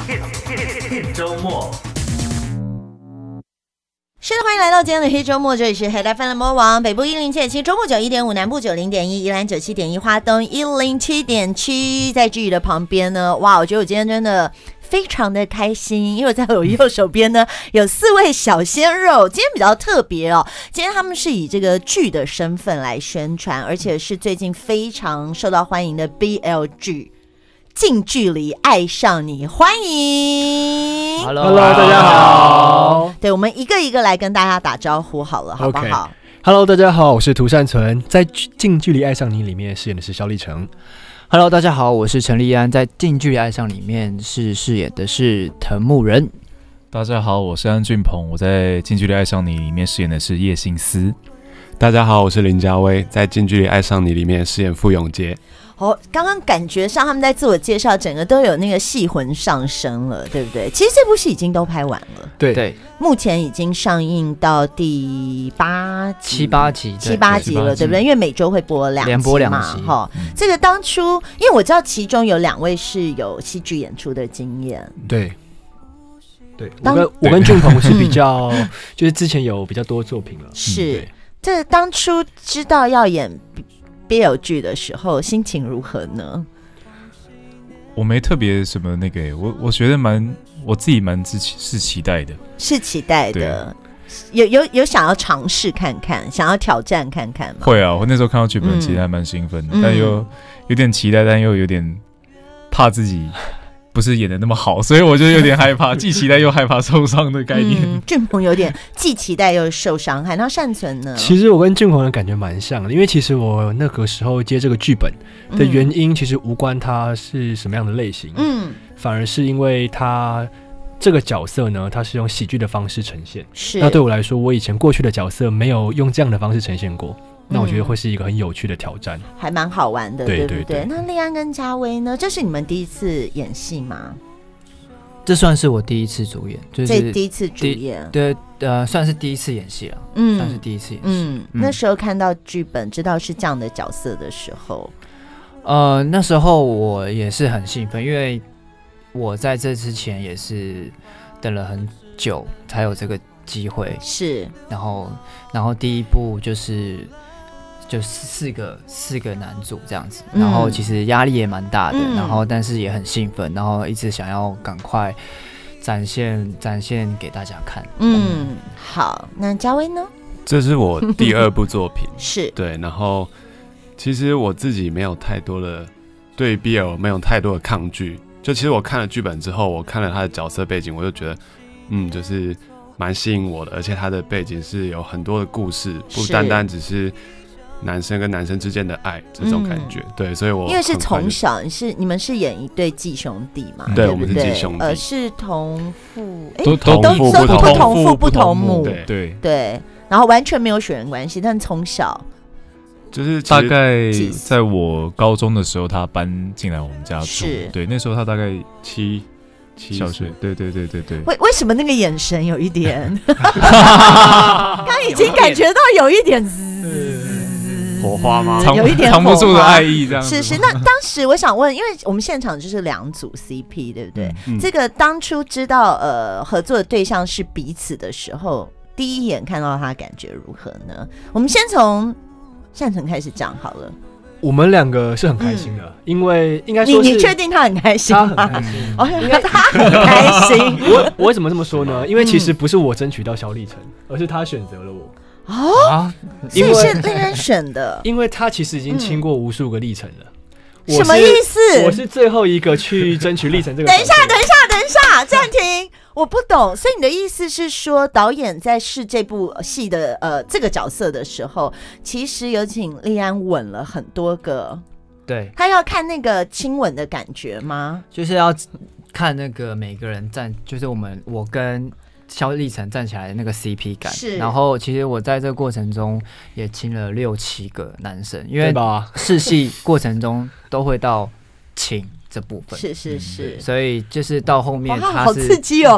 Hit 周末。 是的，欢迎来到今天的黑周末，这里是黑带饭的魔王，北部107.7，中部91.5，南部90.1，宜兰97.1，花东107.7，在志宇的旁边呢，哇，我觉得我今天真的非常的开心，因为在我右手边呢有4位小鲜肉，今天比较特别哦，今天他们是以这个剧的身份来宣传，而且是最近非常受到欢迎的 BL 剧。近距离爱上你，欢迎 Hello， 大家好。 对，我们一个一个来跟大家打招呼好了，好不好 ？Hello， 大家好，我是涂善存，在近距离爱上你里面饰演的是萧立成。 Hello， 大家好，我是陈立安，在近距离爱上里面饰演的是藤木人。 大家好，我是安俊鹏，我在近距离爱上你里面饰演的是叶信思。 大家好，我是林家威，在近距离爱上你里面饰演傅永杰。 刚刚感觉上他们在自我介绍，整个都有那个戏魂上升了，对不对？其实这部戏已经都拍完了， 对， 目前已经上映到第七八集了，对不对？因为每周会播2集嘛， 连播2集。 这个当初，因为我知道其中有2位是有戏剧演出的经验， 对，我跟俊鹏是比较，就是之前有比较多作品了。 是，这当初知道要演BL 剧的时候，心情如何呢？ 我没特别什么那个，我觉得我自己蛮是期待的， 是期待的。有想要尝试看看，想要挑战看看吗？ 会啊，我那时候看到剧本，其实还蛮兴奋的，但又有点期待，但又有点怕自己不是演的那么好，所以我就有点害怕，既期待又害怕受伤的概念。 俊鹏有点既期待又受伤害，那善存呢？ 其实我跟俊鹏的感觉蛮像的，因为其实我那个时候接这个剧本的原因，其实无关他是什么样的类型，反而是因为他这个角色呢，他是用喜剧的方式呈现。是，那对我来说，我以前过去的角色没有用这样的方式呈现过。那我觉得会是一个很有趣的挑战， 还蛮好玩的，对不对？那立安跟家威呢？这是你们第一次演戏吗？ 这算是我第一次主演，就是第一次主演， 对，算是第一次演戏了，算是第一次演戏。 那时候看到剧本，知道是这样的角色的时候， 那时候我也是很兴奋，因为我在这之前也是等了很久才有这个机会， 是， 然后第一部就是4个男主这样子，然后其实压力也蛮大的，然后但是也很兴奋，然后一直想要赶快展现给大家看。 好，那家威呢？ 这是我第2部作品， 是对，然后其实我自己没有太多的对 BL 没有太多的抗拒，就其实我看了剧本之后，我看了他的角色背景，我就觉得就是蛮吸引我的，而且他的背景是有很多的故事，不单单只是男生跟男生之间的爱这种感觉，对，所以我因为是从小你们是演一对继兄弟嘛， 对，我们是继兄弟， 是同父， 都同父不同母，对，然后完全没有血缘关系，但从小就是大概在我高中的时候，他搬进来我们家住，对，那时候他大概7小岁，对。 为什么那个眼神有一点？刚已经感觉到有一点火花吗？ 有一点藏不住的爱意，这样子。 是。那当时我想问，因为我们现场就是2组 CP， 对不对？这个当初知道合作的对象是彼此的时候，第一眼看到他感觉如何呢？我们先从善存开始讲好了。 我们2个是很开心的，因为应该说是你确定他很开心吗？ 他很开心， 他很开心。 我为什么这么说呢？因为其实不是我争取到萧立成，而是他选择了我。 所以是令人选的， 因为他其实已经亲过无数个历程了。 什么意思？ 我是最后一个去争取历程这个。 等一下，暂停，我不懂。所以你的意思是说，导演在试这部戏的这个角色的时候，其实有请立安吻了很多个。 对， 他要看那个亲吻的感觉吗？ 就是要看那个每个人就是我跟萧立成站起来的那个 CP 感，是。然后其实我在这个过程中也亲了6、7个男生，因为试戏过程中都会到亲这部分， 是。 所以就是到后面他是好刺激哦！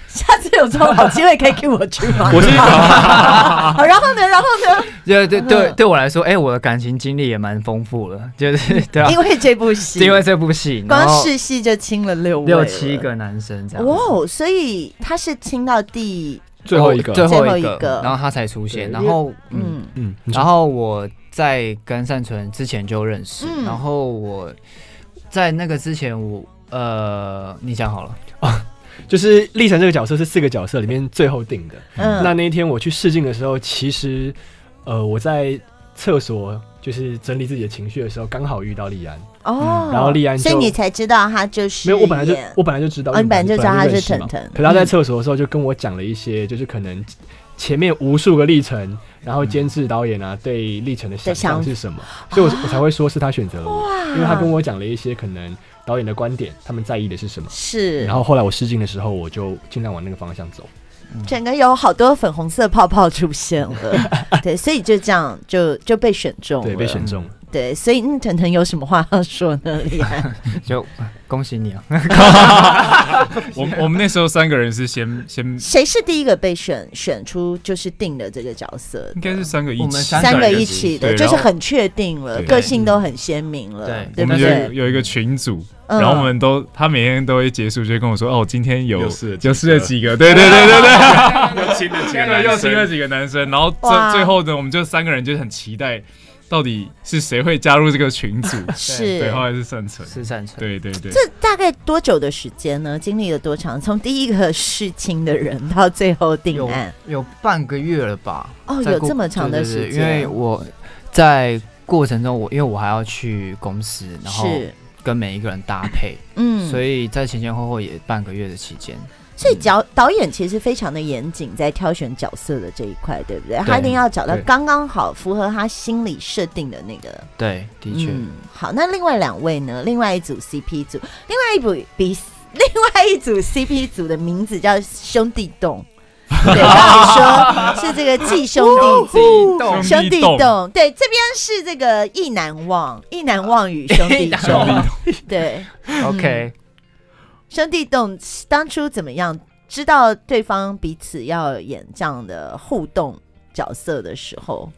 下次有这种好机会可以 cue 我去吗？ 我是好，然后呢？ 对我来说，我的感情经历也蛮丰富的，就是对啊， 因为这部戏，光试戏就亲了6位 6-7个男生这样。 哇，所以他是亲到最后一个， 然后他才出现，然后然后我在跟善存之前就认识，然后我在那个之前你讲好了啊。就是立成这个角色是4个角色里面最后定的。那一天我去试镜的时候，其实我在厕所就是整理自己的情绪的时候，刚好遇到立安。然后立安， 所以你才知道他就是没有，我本来就知道， 你本来就知道他是腾腾。 可是他在厕所的时候就跟我讲了一些，就是可能前面无数个历程，然后监制导演啊对历程的想象是什么，所以我才会说是他选择了我，因为他跟我讲了一些可能导演的观点，他们在意的是什么。 是。 然后后来我试镜的时候，我就尽量往那个方向走。 整个有好多粉红色泡泡出现了，对，所以就这样就被选中了， 对，被选中了。 对，所以腾腾有什么话要说呢？厉害， 就恭喜你啊！ 我们那时候3个人是先， 谁是第一个被选出就是定的这个角色？ 应该是3个一起， 我们3个一起的，就是很确定了，个性都很鲜明了，对不对？ 我们有一个群组。然后我们他每天都会结束，就会跟我说：“哦，今天有试了几个，对， 又亲了几个男生， 然后最后呢，我们就3个人就很期待，到底是谁会加入这个群组？对，后来是善存，对。 这大概多久的时间呢？经历了多长？从第一个试亲的人到最后定案， 有半个月了吧？ 哦，有这么长的时间？ 因为我在过程中，因为我还要去公司，然后跟每一个人搭配，所以在前后也半个月的期间。 所以导演其实非常的严谨，在挑选角色的这一块，对不对？他一定要找到刚刚好符合他心里设定的那个。 对，的确。 好，那另外2位呢？另外一组 CP 组，另外一组 CP 组的名字叫兄弟洞。对，刚才说是这个继兄弟组，兄弟洞。对，这边是这个意难忘与兄弟洞。对 ，OK。 兄弟洞当初怎么样知道对方彼此要演这样的互动角色的时候？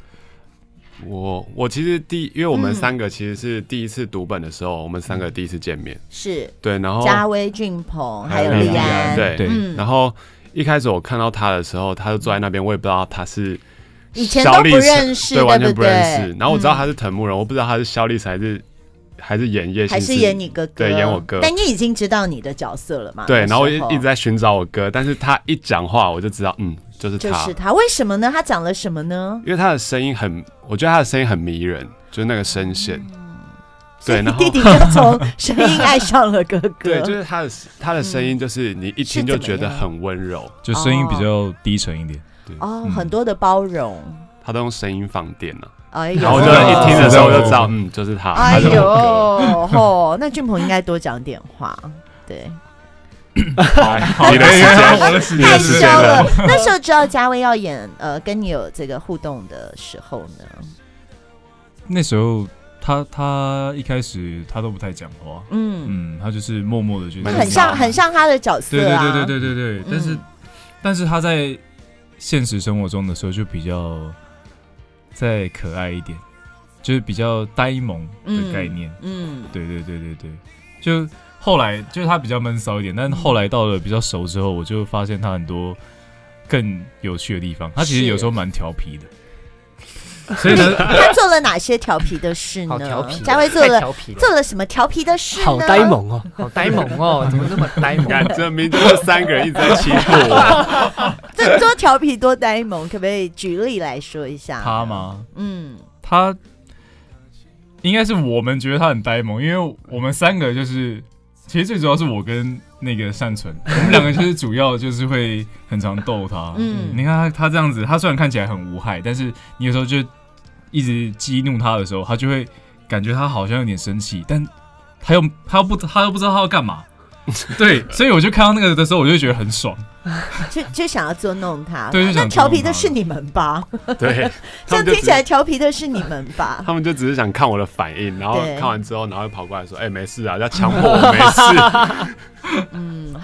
我其实因为我们3个其实是第一次读本的时候，我们3个第一次见面， 是对，然后嘉威、俊鹏还有立安， 对，然后一开始我看到他的时候，他就坐在那边，我也不知道他是以前都不认识， 对，完全不认识。然后我知道他是藤木人，我不知道他是萧立才还是演叶还是演你哥哥， 对，演我哥。 但你已经知道你的角色了嘛？ 对，然后我一直在寻找我哥，但是他一讲话，我就知道，就是他。 为什么呢？他讲了什么呢？ 因为他的声音我觉得他的声音很迷人，就是那个声线。对，然后弟弟就从声音爱上了哥哥。 对，就是他的声音，就是你一听就觉得很温柔， 就声音比较低沉一点。 对， 很多的包容。 他都用声音放电了。 然后我就一听的时候我就知道，就是他。 哎呦，那俊鹏应该多讲点话，对。 好，你的时间， 太羞了。那时候知道嘉威要演跟你有这个互动的时候呢？ 那时候他一开始他都不太讲话，他就是默默的去， 很像他的角色啊。 对。但是他在现实生活中的时候就比较再可爱一点，就是比较呆萌的概念。对，就后来就是他比较闷骚一点，但后来到了比较熟之后，我就发现他很多更有趣的地方。他其实有时候蛮调皮的。所以呢， 他做了哪些调皮的事呢？嘉威做了什么调皮的事呢？ 好呆萌哦， 好呆萌哦，怎么那么呆萌？ 这明明就3个人一直在欺负我。 这多调皮多呆萌，可不可以举例来说一下？ 他吗？他应该是我们觉得他很呆萌，因为我们3个就是其实最主要是我跟那个善存，我们2个就是主要就是会很常逗他。你看他这样子，他虽然看起来很无害，但是你有时候就一直激怒他的时候，他就会感觉他好像有点生气，但他又不知道他要干嘛。对，所以我就看到那个的时候，我就觉得很爽， 就想要捉弄他。 对， 那调皮的是你们吧？ 对， 这样听起来调皮的是你们吧？ 他们就只是想看我的反应，然后看完之后，然后跑过来说：“没事啊，要强迫我没事。”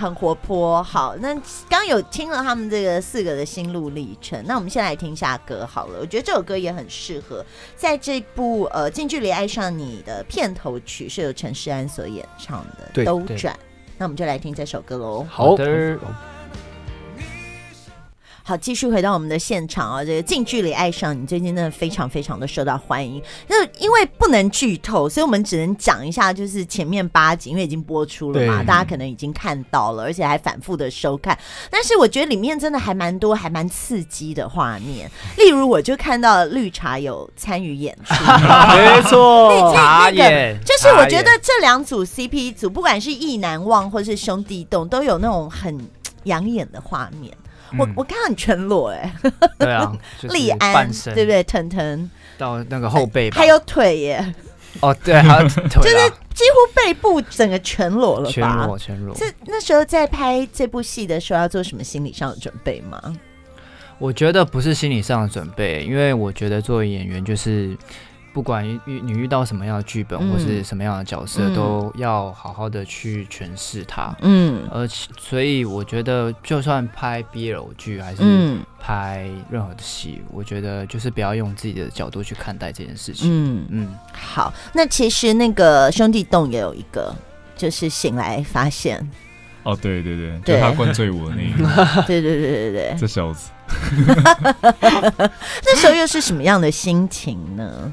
很活泼。好，那刚有听了他们这个4个的心路历程，那我们先来听一下歌好了。我觉得这首歌也很适合在这部近距离爱上你的片头曲是由陈势安所演唱的《兜转》，那我们就来听这首歌喽。 好的。 好，继续回到我们的现场啊！这个近距离爱上你最近真的非常非常的受到欢迎。就因为不能剧透，所以我们只能讲一下，就是前面8集，因为已经播出了嘛，大家可能已经看到了，而且还反复的收看。但是我觉得里面真的还蛮多，还蛮刺激的画面。例如，我就看到绿茶有参与演出， 没错， 那个就是我觉得这2组 CP 组，不管是意难忘或是兄弟洞，都有那种很养眼的画面。我看到你全裸对啊， 立安对不对？腾腾到那个后背吧， 还有腿耶。 哦，对，还有腿， 就是几乎背部整个全裸了吧？ 全裸。 那时候在拍这部戏的时候，要做什么心理上的准备吗？ 我觉得不是心理上的准备，因为我觉得作为演员就是。不管你遇到什么样的剧本或是什么样的角色，都要好好的去诠释它。所以我觉得，就算拍 BL 剧还是拍任何的戏，我觉得就是不要用自己的角度去看待这件事情。 好，那其实那个兄弟洞也有一个，就是醒来发现。 哦，对，就他灌醉我那一个。 对， 这小子。 那时候又是什么样的心情呢？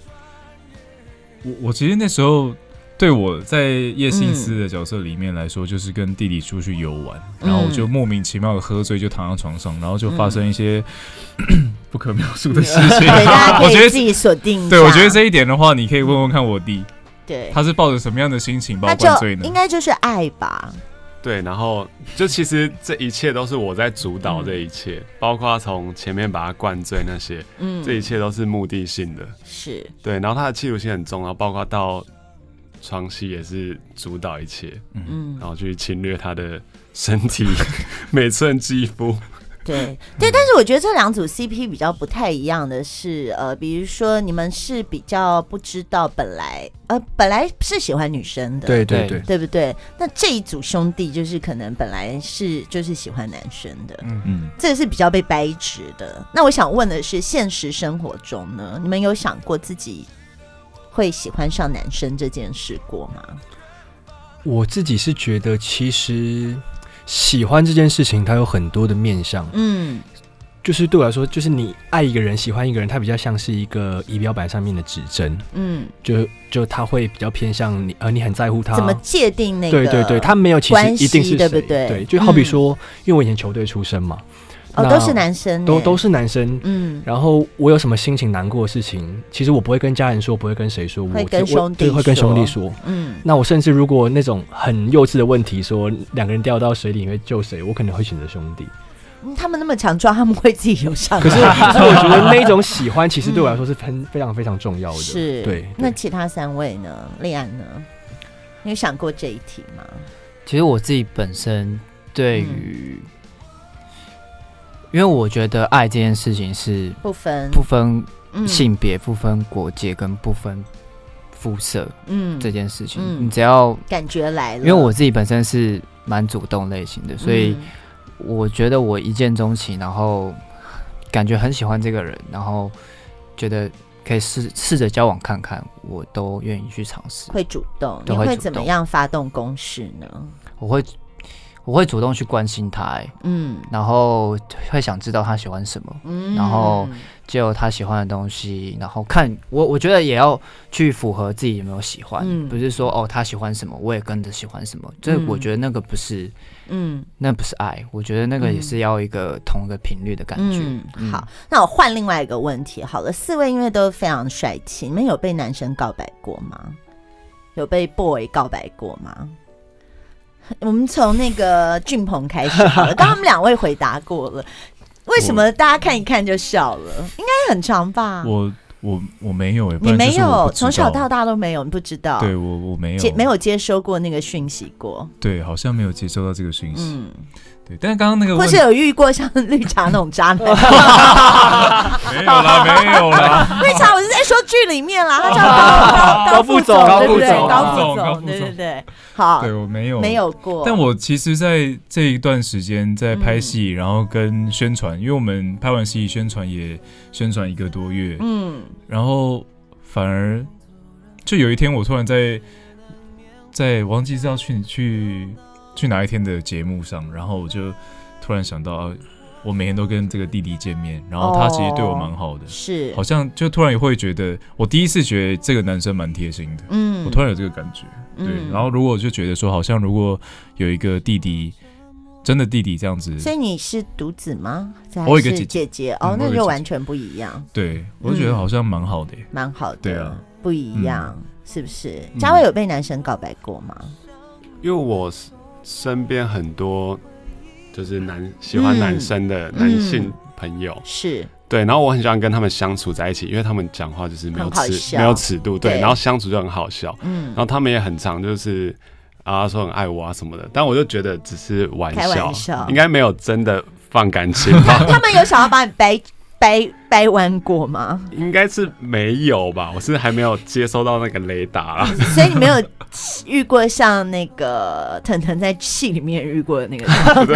我其实那时候对我在叶幸思的角色里面来说，就是跟弟弟出去游玩，然后我就莫名其妙的喝醉，就躺在床上，然后就发生一些不可描述的事情。 对，大家可以自己锁定一下。 对，我觉得这一点的话，你可以问问看我弟， 对， 他是抱着什么样的心情把我灌醉呢？ 应该就是爱吧。 对，然后就其实这一切都是我在主导这一切，包括从前面把他灌醉那些，这一切都是目的性的， 是对。然后他的企图心很重，然后包括到床戏也是主导一切，然后去侵略他的身体每寸肌肤。 对，但是我觉得这2组 CP 比较不太一样的是，比如说你们是比较不知道本来是喜欢女生的，对不对？那这一组兄弟就是可能本来就是喜欢男生的，这个是比较被掰直的。那我想问的是，现实生活中呢，你们有想过自己会喜欢上男生这件事过吗？ 我自己是觉得其实。喜欢这件事情，它有很多的面向。就是对我来说，就是你爱一个人、喜欢一个人，它比较像是一个仪表板上面的指针。就它会比较偏向你，你很在乎他怎么界定那个对，他没有其实一定是谁， 对不对？ 对，就好比说，因为我以前球队出身嘛。 都是男生， 都是男生。然后我有什么心情难过的事情，其实我不会跟家人说，不会跟谁说， 会跟兄弟说。 那我甚至如果那种很幼稚的问题，说2个人掉到水里，你会救谁？我可能会选择兄弟。 他们那么强壮，他们会自己游上来。 可是我觉得那种喜欢，其实对我来说是非常非常重要的。 是， 对。 那其他3位呢？立安呢？你有想过这一题吗？ 其实我自己本身对于。因为我觉得爱这件事情是不分性别、不分国界跟不分肤色，这件事情，你只要感觉来了。 因为我自己本身是蛮主动类型的，所以我觉得我一见钟情，然后感觉很喜欢这个人，然后觉得可以试着交往看看，我都愿意去尝试。 会主动，你会怎么样发动攻势呢？ 我会主动去关心他，然后会想知道他喜欢什么，然后就他喜欢的东西，然后看我觉得也要去符合自己有没有喜欢，不是说他喜欢什么我也跟着喜欢什么，这我觉得那个不是，那不是爱，我觉得那个也是要一个同一个频率的感觉。 好，那我换另外一个问题好了，4位因为都非常帅气，你们有被男生告白过吗？有被 boy 告白过吗？我们从那个俊鹏开始好了，刚刚他们2位回答过了，为什么大家看一看就笑了？应该很长吧？ 我没有你没有，从小到大都没有，你不知道？ 对，我没有， 没有接收过那个讯息过。 对，好像没有接收到这个讯息。对，但是刚刚那个或是有遇过像绿茶那种渣男？ 没有啦。 绿茶我是在说剧里面啦，他叫高副总，对不对？高副总，对。 好， 对我没有过。 但我其实在这一段时间在拍戏，然后跟宣传，因为我们拍完戏宣传也宣传1个多月，然后反而就有一天我突然在忘记是要去哪一天的节目上，然后我就突然想到，我每天都跟这个弟弟见面，然后他其实对我蛮好的， 是好像就突然也会觉得，我第一次觉得这个男生蛮贴心的，我突然有这个感觉，对，然后如果就觉得说，好像如果有一个弟弟，真的弟弟这样子， 所以你是独子吗？ 我有一个姐姐哦，那就完全不一样。 对，我就觉得好像蛮好的， 蛮好的， 对啊， 不一样，是不是？嘉伟有被男生告白过吗？ 因为我身边很多就是喜欢男生的男性朋友， 是对，然后我很喜欢跟他们相处在一起，因为他们讲话就是没有尺度，对，然后相处就很好笑，然后他们也很常就是说很爱我啊什么的，但我就觉得只是开玩笑， 应该没有真的放感情吧。 他们有想要把你掰弯过吗？ 应该是没有吧，我是还没有接收到那个雷达啦。 所以你没有遇过像那个腾腾在戏里面遇过的那个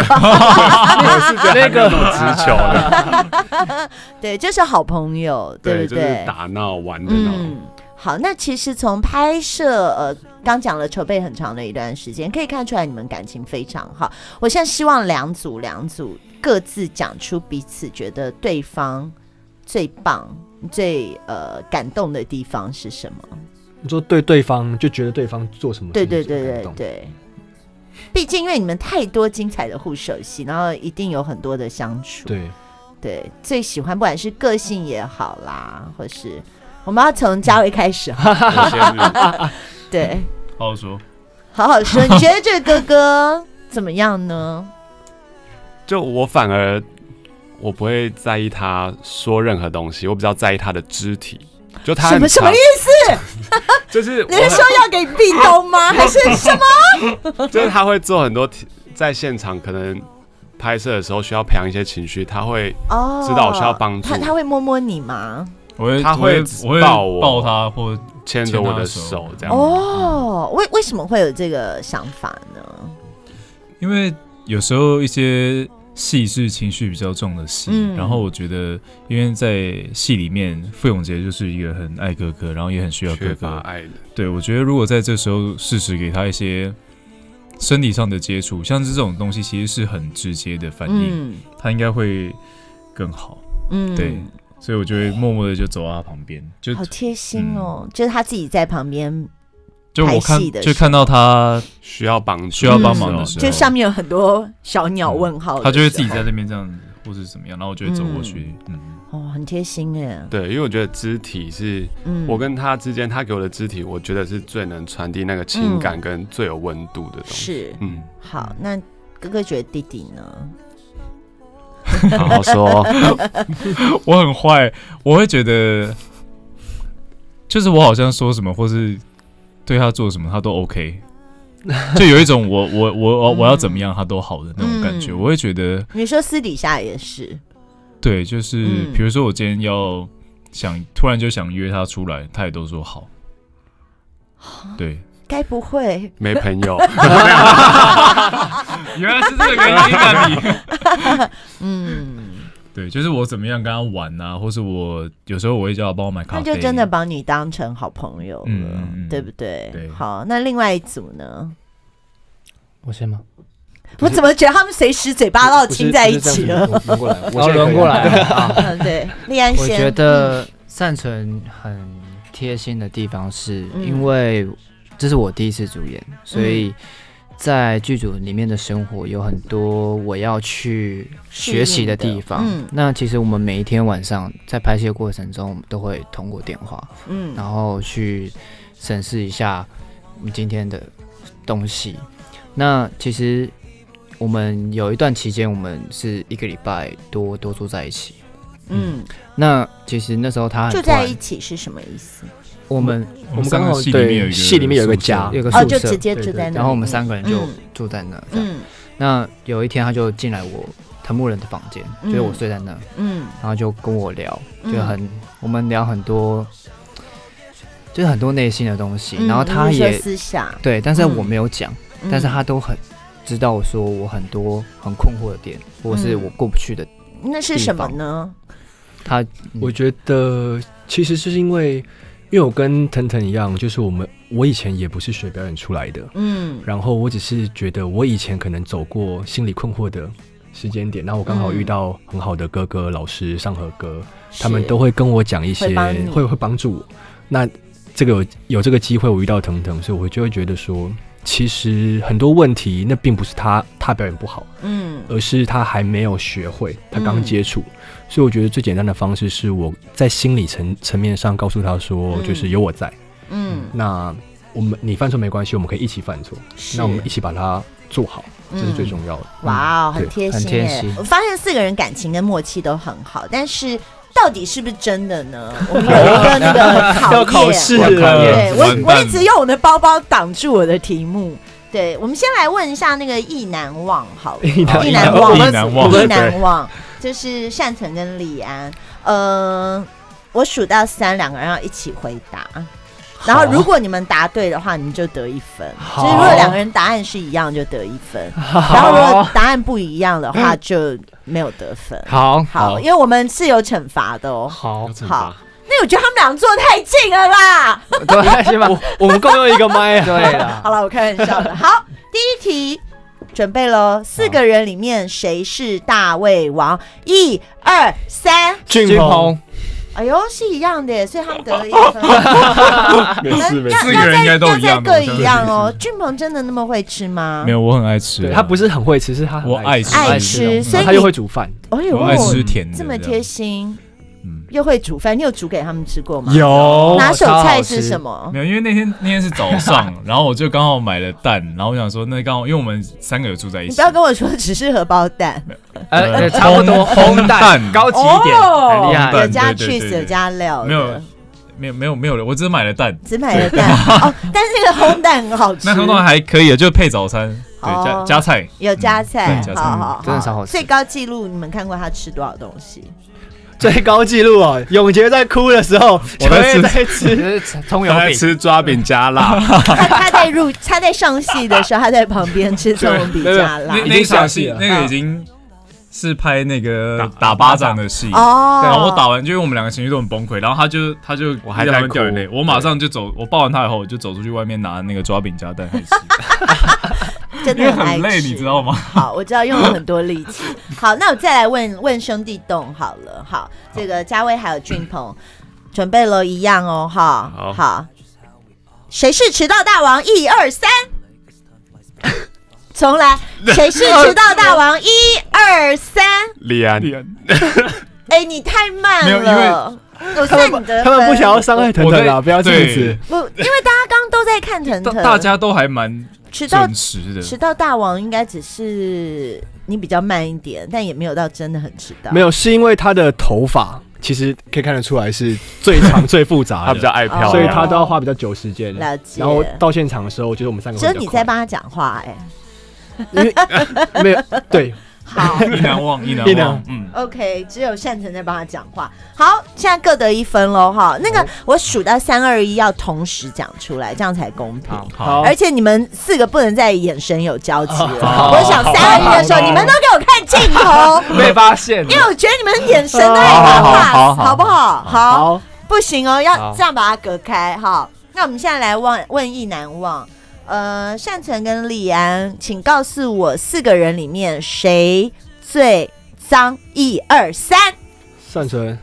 那个直球的， 对，就是好朋友，对不对？ 就是打闹玩的那种。 好，那其实从拍摄刚讲了筹备很长的一段时间，可以看出来你们感情非常好。我现在希望两组各自讲出彼此觉得对方最棒、最感动的地方是什么？ 你说对方就觉得对方做什么事情对，毕竟因为你们太多精彩的互手戏，然后一定有很多的相处。对，最喜欢不管是个性也好啦，或是我们要从嘉伟开始对， 好好说。 你觉得这个哥哥怎么样呢？ 就我反而我不会在意他说任何东西，我比较在意他的肢体。就他什么意思？ 就是你是说要给壁咚吗？还是什么？ 就是他会做很多在现场可能拍摄的时候需要培养一些情绪，他会知道我需要帮助。 他会摸摸你吗？ 他会抱他或牵着我的手这样。 为什么会有这个想法呢？ 因为有时候一些戏是情绪比较重的戏，然后我觉得，因为在戏里面，傅永杰就是一个很爱哥哥，然后也很需要哥哥缺乏爱的。 对，我觉得如果在这时候适时给他一些身体上的接触，像是这种东西，其实是很直接的反应，他应该会更好。对，所以我就会默默的就走到他旁边，就好贴心哦，就是他自己在旁边。 就我看到他需要帮忙的时候， 就上面有很多小鸟问号， 他就会自己在那边这样子，或是怎么样，然后我就会走过去。 很贴心耶。 对，因为我觉得肢体是我跟他之间，他给我的肢体，我觉得是最能传递那个情感跟最有温度的东西。 是，好，那哥哥觉得弟弟呢？ 好好说。 我很坏，我会觉得，就是我好像说什么，或是对他做什么，他都 OK， 就有一种我要怎么样，他都好的那种感觉。我会觉得， 你说私底下也是， 对，就是比如说我今天突然就想约他出来，他也都说好。对， 该不会没朋友？ 原来是这个原因啊！你对，就是我怎么样跟他玩啊，或是我有时候我会叫他帮我买咖啡， 那就真的把你当成好朋友了，对不对？ 对。 好，那另外一组呢？ 我先吗？ 我怎么觉得他们随时嘴巴都要亲在一起了？ 轮过来。 对，立安先。 我觉得善存很贴心的地方是，因为这是我第一次主演，所以在剧组里面的生活有很多我要去学习的地方。那其实我们每一天晚上在拍戏的过程中，我们都会通过电话，然后去审视一下我们今天的东西。那其实我们有一段期间，我们是1个礼拜多住在一起。那其实那时候他很住在一起是什么意思？ 我们刚好对戏里面有一个家， 有个宿舍， 就直接住在那。 然后我们3个人就住在那。那有一天他就进来我藤木人的房间，就是我睡在那，然后就跟我聊，就我们聊很多就是很多内心的东西，然后他也思想对，但是我没有讲，但是他都很知道我说我很多很困惑的点，或是我过不去的。 那是什么呢？ 我觉得其实是因为我跟腾腾一样，就是我以前也不是学表演出来的，然后我只是觉得我以前可能走过心理困惑的时间点，然后我刚好遇到很好的哥哥老师上河哥，他们都会跟我讲一些会帮助我。那这个有这个机会，我遇到腾腾，所以我就会觉得说，其实很多问题那并不是他表演不好，而是他还没有学会，他刚接触。所以我觉得最简单的方式是我在心理层面上告诉他说，就是有我在，那你犯错没关系，我们可以一起犯错，那我们一起把它做好，这是最重要的。 哇哦，很贴心耶！我发现4个人感情跟默契都很好，但是到底是不是真的呢？我们有一个那个考试，对，我一直用我的包包挡住我的题目。对，我们先来问一下那个意难忘，好了，意难忘，就是善存跟李安。我数到3，两个人要一起回答。然后如果你们答对的话，你们就得1分。就是如果2个人答案是一样，就得1分。然后如果答案不一样的话，就没有得分。好，因为我们是有惩罚的哦。好。那我觉得他们俩坐太近了啦。 对，我们共用一个麦啊。 对了， 好了，我开玩笑的。好，第一题准备咯。4个人里面谁是大胃王？1、2、3， 俊鹏。 哎呦，是一样的，所以他们得了1分。 没事 ，4个人应该都一样， 各一样哦。俊鹏真的那么会吃吗？ 没有，我很爱吃。 他不是很会吃，是他我爱吃，所以他又会煮饭。 哎呦， 我爱吃甜的， 这么贴心。又会煮饭，你有煮给他们吃过吗？ 有。 拿手菜是什么？ 没有，因为那天是早上，然后我就刚好买了蛋，然后我想说，那刚好因为我们3个有住在一起， 你不要跟我说只是荷包蛋， 差不多烘蛋高级一点，很厉害， 有加 cheese 有加料， 没有，我只买了蛋， 只买了蛋哦，但是那个烘蛋很好吃， 那烘蛋还可以的，就配早餐，对，加菜， 有加菜，好， 真的超好吃。 最高纪录你们看过他吃多少东西？ 最高纪录哦，永杰在哭的时候，我在吃葱油饼， 吃抓饼加辣。 他在上戏的时候，他在旁边吃葱油饼加辣。 那场戏那个已经是拍那个打巴掌的戏，然后我打完，就因为我们2个情绪都很崩溃，然后他就我还在掉眼泪，我马上就走，我抱完他以后，我就走出去外面拿那个抓饼加蛋来吃。 真的很累，你知道吗？ 好，我知道用了很多力气。好，那我再来问兄弟洞好了。好，这个嘉威还有俊鹏准备了一样哦。好，谁是迟到大王？1、2、3，重来。谁是迟到大王？1、2、3， 李安。 哎，你太慢了。 他们不想要伤害腾腾啦，不要这样子。 不，因为大家刚刚都在看腾腾， 大家都还蛮准时的。 迟到大王应该只是你比较慢一点，但也没有到真的很迟到。 没有，是因为他的头发其实可以看得出来是最长最复杂的， 他比较爱漂亮， 所以他都要花比较久时间。 了解。 然后到现场的时候，就是我们3个。 只有你在帮他讲话因为没有对。 好， 意难忘。 OK， 只有善成在帮他讲话。好，现在各得1分喽哈。那个我数到3、2、1要同时讲出来，这样才公平。 好， 而且你们4个不能再眼神有交集了。我想3、2、1的时候，你们都给我看镜头， 被发现。 因为我觉得你们眼神都在看，好不好？好，不行哦，要这样把它隔开。好，那我们现在来问意难忘。善存跟立安，请告诉我4个人里面谁最脏？1、2、3。 善存，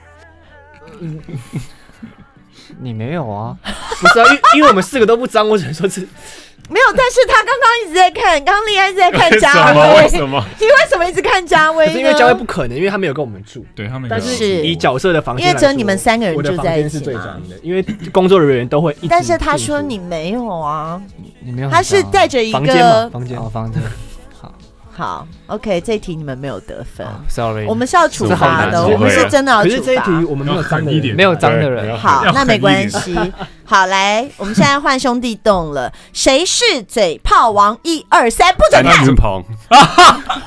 你没有啊？ 不是啊，因为我们4个都不脏，我只能说是没有。但是他刚刚一直在看，刚刚立安一直在看嘉威， 为什么？ 你为什么一直看嘉威呢？ 因为嘉威不可能，因为他没有跟我们住。 对他们， 但是以角色的房间来说， 因为只有你们3个人住在一起是最脏的，因为工作人员都会一直。 但是他说你没有啊， 你没有， 他是带着一个房间。 好 ，OK， 这一题你们没有得分 ，Sorry， 我们是要处罚的，我们是真的要处罚。 可是这一题我们没有脏的人， 没有脏的人。 好，那没关系。好，来，我们现在换兄弟洞了。谁是嘴炮王？1、2、3，不准看， 俊鹏， 不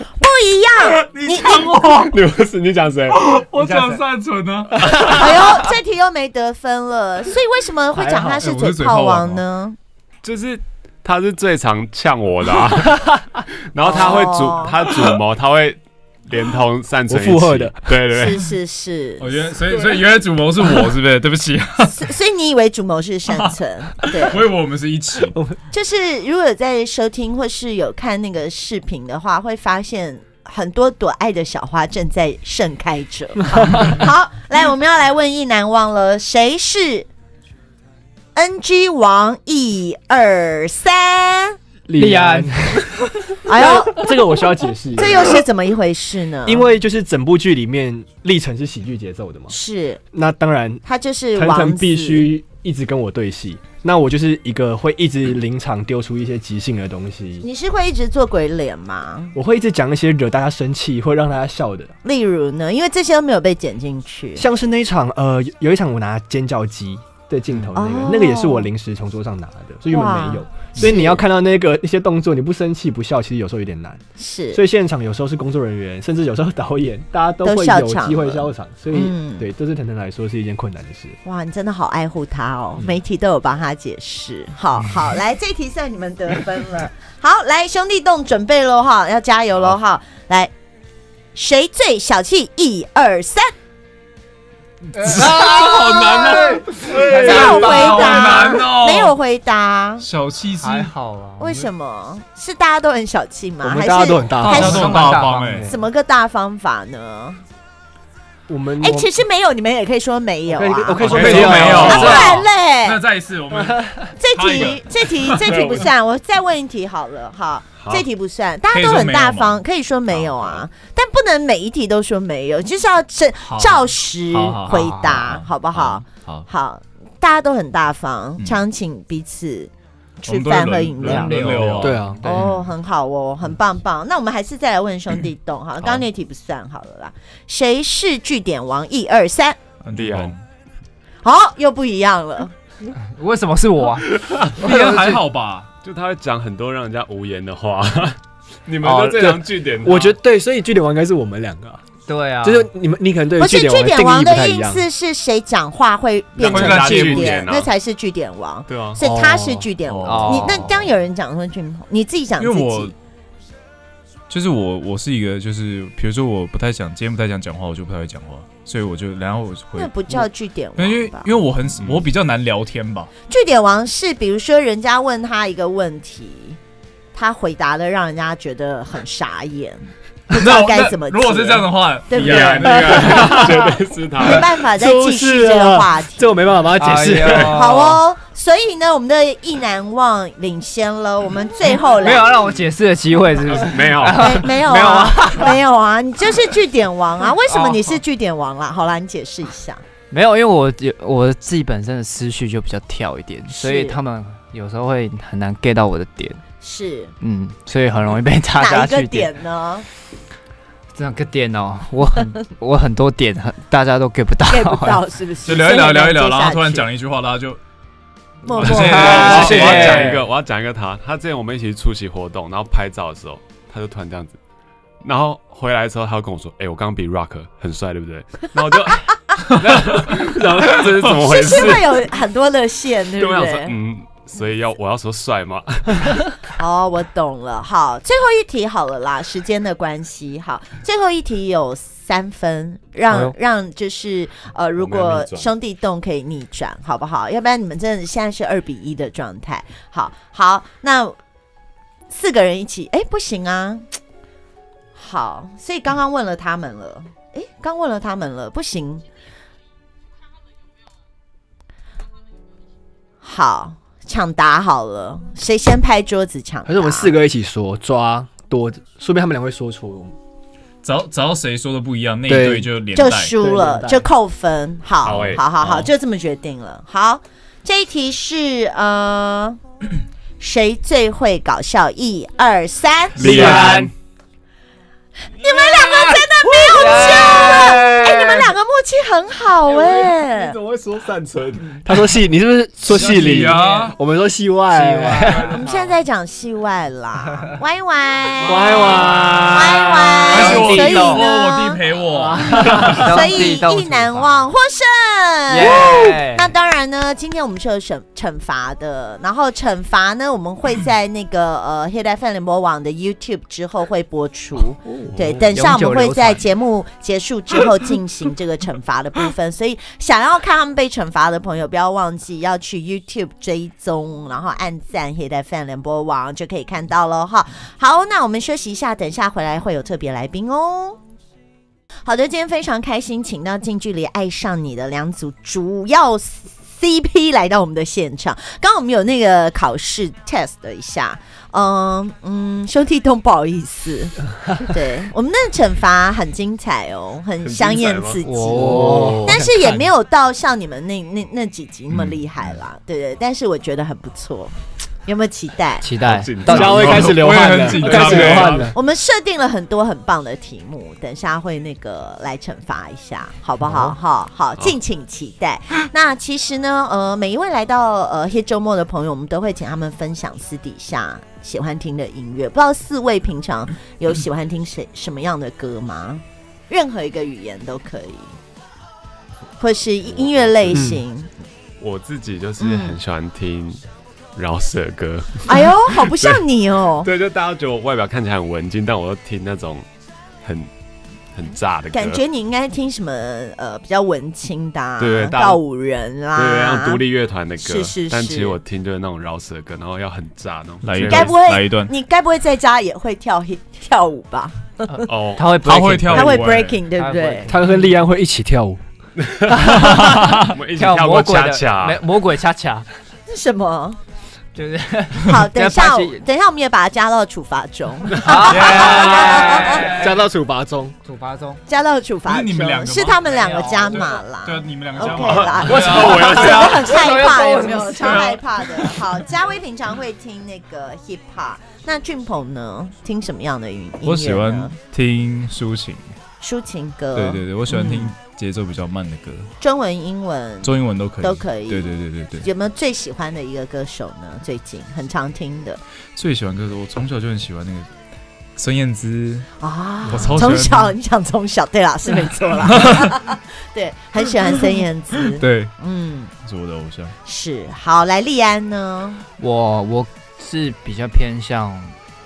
一样。 你讲我， 你不是你讲谁？ 我讲善存呢。 哎呦，这题又没得分了。所以为什么会讲他是嘴炮王呢？ 就是他是最常呛我的啊，然后他会主谋，他会连同善存一起我附和的， 对， 是。 我觉得，所以原来主谋是我，是不是？对不起。 所以你以为主谋是善存？对， 我以为我们是一起。 就是如果有在收听或是有看那个视频的话，会发现很多朵爱的小花正在盛开着。好，来，我们要来问意难忘了，谁是 NG 王？1、2、3， 立安。 哎呦， 这个我需要解释一下， 这又是怎么一回事呢？ 因为就是整部剧里面历程是喜剧节奏的嘛， 是， 那当然他就是王子， 腾腾必须一直跟我对戏，那我就是一个会一直临场丢出一些即兴的东西。 你是会一直做鬼脸吗？ 我会一直讲那些惹大家生气，会让大家笑的。 例如呢？因为这些都没有被剪进去， 像是那一场，有一场我拿尖叫机的镜头，那个也是我临时从桌上拿的，所以原本没有。所以你要看到那些动作，你不生气不笑，其实有时候有点难。 是， 所以现场有时候是工作人员，甚至有时候导演，大家都会有机会笑场。所以，对，这对腾腾来说是一件困难的事。 哇，你真的好爱护他哦，媒体都有帮他解释。好，来，这题算你们得分了。好，来，兄弟洞准备喽哈，要加油喽哈。来，谁最小气？1、2、3。 好难哦， 没有回答， 好难哦， 没有回答。 小气是还好啊， 为什么？是大家都很小气吗？ 我们大家都很大方， 大家都很大方哎。 怎么个大方法呢？ 我们其实没有，你们也可以说没有啊。 我可以说没有， 不然嘞。 那再一次，我们这题不算，我再问一题好了哈。这题不算，大家都很大方，可以说没有啊，但不能每一题都说没有，就是要照实回答，好不好？好，大家都很大方，常请彼此吃饭喝饮料。 对啊， 哦，很好哦，很棒。那我们还是再来问兄弟洞哈，刚刚那题不算好了啦。谁是句点王？1、2、3。 立安。 好，又不一样了。 为什么是我啊？ 立安还好吧？ 就他会讲很多让人家无言的话，你们都这样句点， 我觉得对，所以句点王应该是我们两个。 对啊， 就是你可能对不是句点王的意思思是谁讲话会变成句点，那才是句点王。 对啊， 所以他是句点王。你那刚有人讲说句，你自己讲自己。 就是我是一个，就是比如说我不太想今天不太想讲话，我就不太会讲话，所以我就然后我会那不叫句点王， 因为我比较难聊天吧。 句点王是比如说人家问他一个问题，他回答的让人家觉得很傻眼，不知道该怎么。 如果是这样的话， 对不对？ 绝对是他， 没办法再继续这个话题， 这我没办法帮他解释。 好哦。所以呢，我们的意难忘领先了。我们最后来没有让我解释的机会，是不是？ 没有， 没有啊，没有啊，你就是句点王啊！为什么你是句点王啦？好啦，你解释一下。 没有，因为我自己本身的思绪就比较跳一点，所以他们有时候会很难 get 到我的点。 是， 所以很容易被大家去点呢。 这样个点哦，我很多点，大家都 get 不到 ，get 不到是不是？ 就聊一聊，然后突然讲了一句话，大家就。 我要讲一个他之前我们一起出席活动，然后拍照的时候，他就突然这样子，然后回来之后他就跟我说：“我刚刚比 Rock 很帅，对不对？”然后我就，然后这是怎么回事？ 是会有很多的线，对不对？ 所以我要说帅吗？ 哦，我懂了。好，最后一题好了啦，时间的关系，好，最后一题有3分，让就是如果兄弟洞可以逆转，好不好？要不然你们真的现在是2比1的状态。好，那4个人一起，不行啊。好，所以刚刚问了他们了，刚问了他们了，不行。好。抢答好了，谁先拍桌子抢答？ 还是我们4个一起说抓多，说不定他们俩会说错。 只要谁说的不一样，那一队就连带就输了，就扣分。好，就这么决定了。好，这一题是谁最会搞笑？1、2、3， 立安。 你们两个真的没有救了！你们两个默契很好你怎么会说善存？ 他说戏，你是不是说戏里啊？ 我们说戏外。 我们现在在讲戏外啦，歪歪。 所以呢， 我弟陪我， 所以意难忘获胜。那当然呢，今天我们是有惩罚的，然后惩罚呢，我们会在那个黑带饭联播网的 YouTube 之后会播出。对，等一下我们会在节目结束之后进行这个惩罚的部分，所以想要看他们被惩罚的朋友，不要忘记要去 YouTube 追踪，然后按赞黑带饭联播网就可以看到了哈。好，那我们休息一下，等一下回来会有特别来宾哦。好的，今天非常开心，请到近距离爱上你的两组主要 CP 来到我们的现场。刚刚我们有那个考试 test 了一下，兄弟都不好意思，对，我们的惩罚很精彩哦，很香艳刺激，但是也没有到像你们那几集那么厉害啦，对对，但是我觉得很不错。有没有期待？ 期待， 嘉威开始流汗了，开始流汗了。 我们设定了很多很棒的题目，等一下会那个来惩罚一下，好不好？好，敬请期待。那其实呢，每一位来到Hit 周末的朋友，我们都会请他们分享私底下喜欢听的音乐。不知道4位平常有喜欢听什么样的歌吗？任何一个语言都可以，或是音乐类型。 我自己就是很喜欢听饶舌歌。 哎呦，好不像你哦。 对，就大家觉得我外表看起来很文静，但我又听那种很炸的歌。 感觉你应该听什么比较文青的， 对， 告五人啦， 对，像独立乐团的歌。 是。 但其实我听就是那种饶舌歌，然后要很炸那种。 来一段， 你该不会在家也会跳舞吧？ 哦，他会跳舞， 他会 breaking， 对不对？ 他跟立安会一起跳舞。 我们一起跳过恰恰， 魔鬼恰恰是什么？ 就是好，等一下我们也把它加到处罚中， 加到处罚中， 加到处罚中，是他们两个加码啦。 对，你们两个加码 OK 啦。 为什么我要加？很害怕，有没有？超害怕的。好，嘉威平常会听那个 hip hop， 那俊鹏呢？听什么样的音乐呢？ 我喜欢听抒情歌。 对，我喜欢听节奏比较慢的歌， 中文、英文、 中英文都可以。对。 有没有最喜欢的一个歌手呢？最近很常听的。 最喜欢歌手，我从小就很喜欢那个孙燕姿啊。 我超喜欢。 从小，你想从小？对啦，是没错啦。对，很喜欢孙燕姿。 对，是我的偶像。 是，好，来立安呢？ 我是比较偏向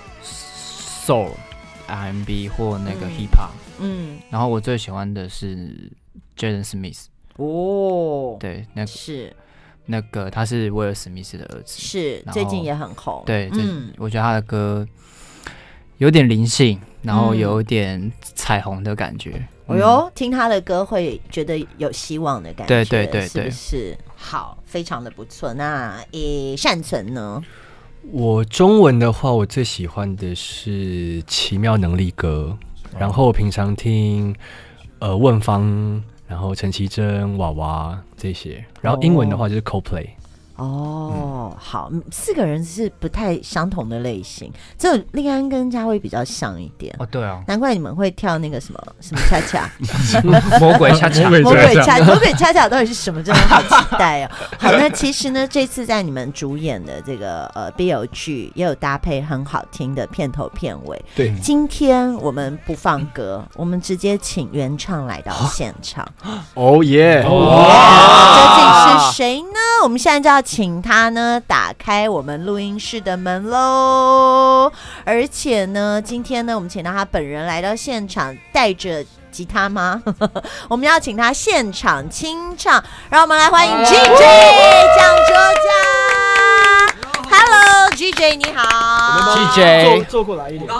soul、R&B 或那个 hip hop。然后我最喜欢的是 Jaden Smith。对，那个他是威尔史密斯的儿子， 是最近也很红。 对，我觉得他的歌有点灵性，然后有点彩虹的感觉。 听他的歌会觉得有希望的感觉。对，是不是？好，非常的不错。那善存呢？ 我中文的话，我最喜欢的是奇妙能力歌。然后平常听问方，然后陈绮贞、娃娃这些，然后英文的话就是 Coldplay。 好，4个人是不太相同的类型，只有立安跟嘉威比较像一点。 对啊， 难怪你们会跳那个什么恰恰， 魔鬼恰恰到底是什么？真的好期待哦。好，那其实呢，这次在你们主演的这个BL 剧也有搭配很好听的片头片尾。 对， 今天我们不放歌，我们直接请原唱来到现场。 哦耶！ 究竟是谁呢？我们现在就要请他呢打开我们录音室的门喽。而且呢，今天呢，我们请到他本人来到现场，带着吉他吗？我们要请他现场清唱，让我们来欢迎 GJ 蒋卓嘉。Hello GJ 你好。 GJ 坐过来一点。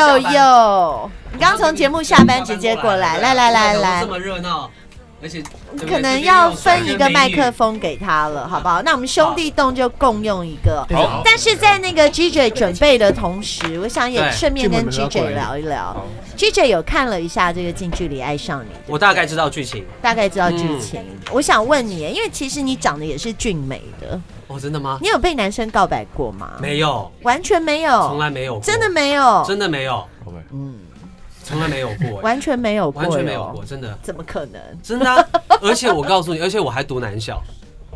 yo，你刚从节目下班直接过来，来， 这么热闹。而且可能要分一个麦克风给他了，好不好？那我们兄弟洞就共用一个。但是在那个 GJ 准备的同时，我想也顺便跟 GJ 聊一聊。GJ 有看了一下这个《近距离爱上你》， 我大概知道剧情。 我想问你，因为其实你长得也是俊美的。 真的吗？ 你有被男生告白过吗？ 没有， 完全没有， 从来没有， 真的没有， 从来没有过， 完全没有过， 完全没有过，真的？ 怎么可能？ 真的、而且我告诉你，而且我还读男校。